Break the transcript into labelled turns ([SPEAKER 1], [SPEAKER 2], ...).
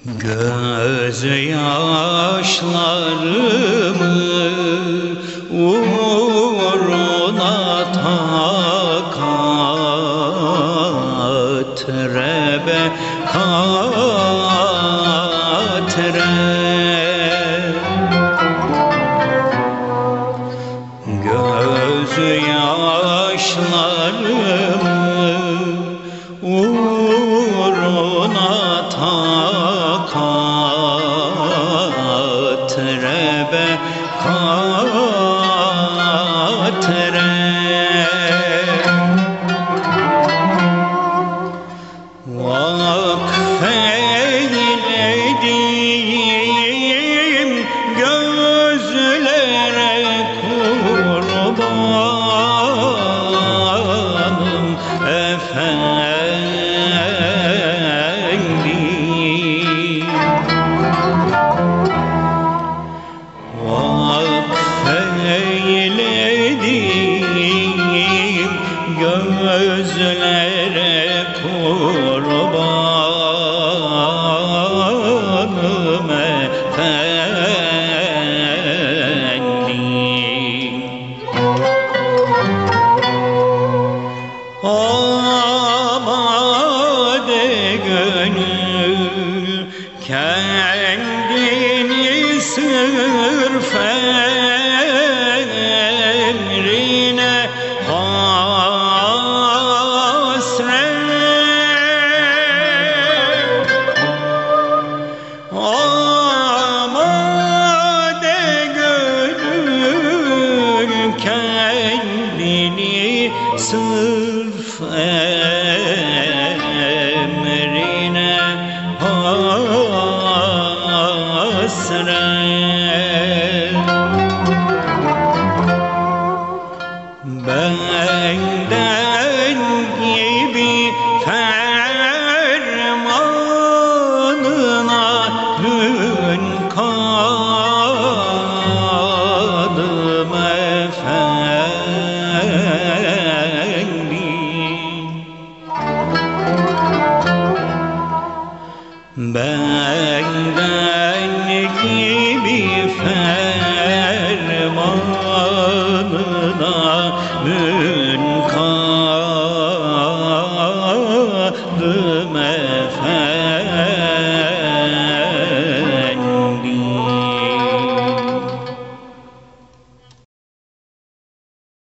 [SPEAKER 1] Gözyaşlarımı uğruna takat rebe katre. Gözyaşlarımı uğruna takat rebe katre. Vakfeyledim gözlere kurbanım efendim. Vakfeyledim gözlere kurbanım efendim. Amade gönül kendini sırf emrine hasret. Amade gönül kendini sırf emrine hasret.